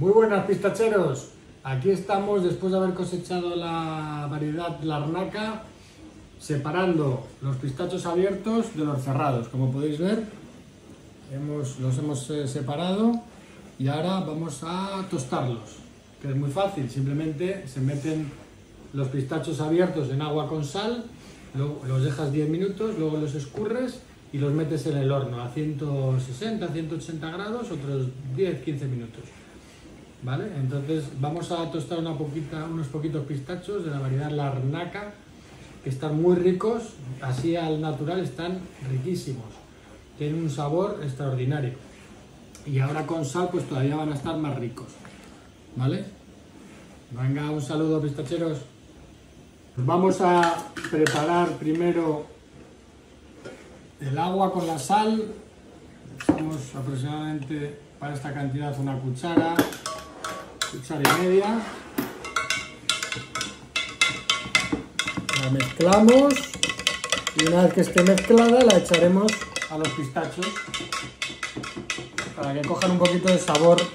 Muy buenas, pistacheros. Aquí estamos después de haber cosechado la variedad Larnaca, separando los pistachos abiertos de los cerrados. Como podéis ver, los hemos separado y ahora vamos a tostarlos, que es muy fácil. Simplemente se meten los pistachos abiertos en agua con sal, luego los dejas 10 minutos, luego los escurres y los metes en el horno a 160, 180 grados, otros 10-15 minutos. ¿Vale? Entonces vamos a tostar unos poquitos pistachos de la variedad Larnaca, que están muy ricos, así al natural están riquísimos, tienen un sabor extraordinario y ahora con sal pues todavía van a estar más ricos. ¿Vale? Venga, un saludo, pistacheros. Pues vamos a preparar primero el agua con la sal. Echamos aproximadamente para esta cantidad una cuchara y media. La mezclamos y una vez que esté mezclada la echaremos a los pistachos para que cojan un poquito de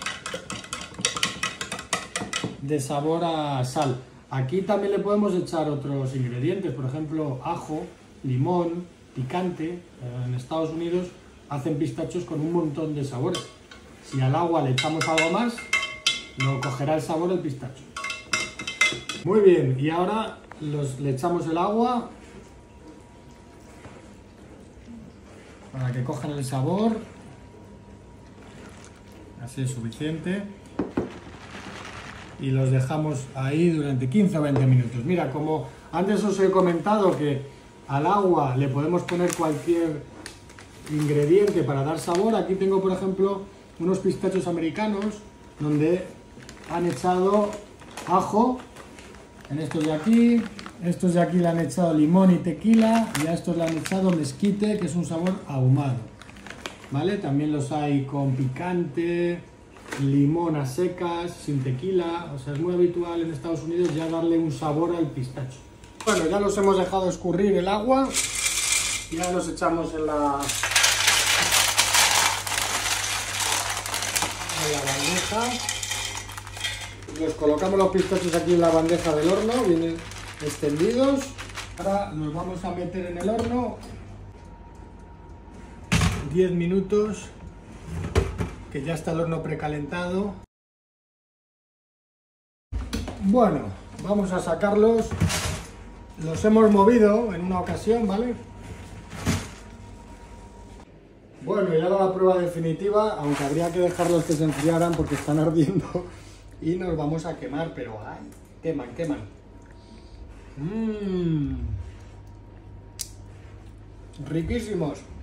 sabor a sal. Aquí también le podemos echar otros ingredientes, por ejemplo ajo, limón, picante. En Estados Unidos hacen pistachos con un montón de sabores. Si al agua le echamos algo más, no cogerá el sabor del pistacho. Muy bien, y ahora le echamos el agua para que cojan el sabor. Así es suficiente. Y los dejamos ahí durante 15 o 20 minutos. Mira, como antes os he comentado que al agua le podemos poner cualquier ingrediente para dar sabor, aquí tengo por ejemplo unos pistachos americanos donde han echado ajo, en estos de aquí le han echado limón y tequila, y a estos le han echado mezquite, que es un sabor ahumado. ¿Vale? También los hay con picante, limón a secas, sin tequila. O sea, es muy habitual en Estados Unidos ya darle un sabor al pistacho. Bueno, ya los hemos dejado escurrir el agua y ya los echamos en la bandeja. Los colocamos los pistachos aquí en la bandeja del horno, vienen extendidos. Ahora los vamos a meter en el horno 10 minutos, que ya está el horno precalentado. Bueno, vamos a sacarlos. Los hemos movido en una ocasión, ¿vale? Bueno, y ahora la prueba definitiva, aunque habría que dejarlos que se enfriaran porque están ardiendo y nos vamos a quemar, pero ¡ay! Queman. Riquísimos.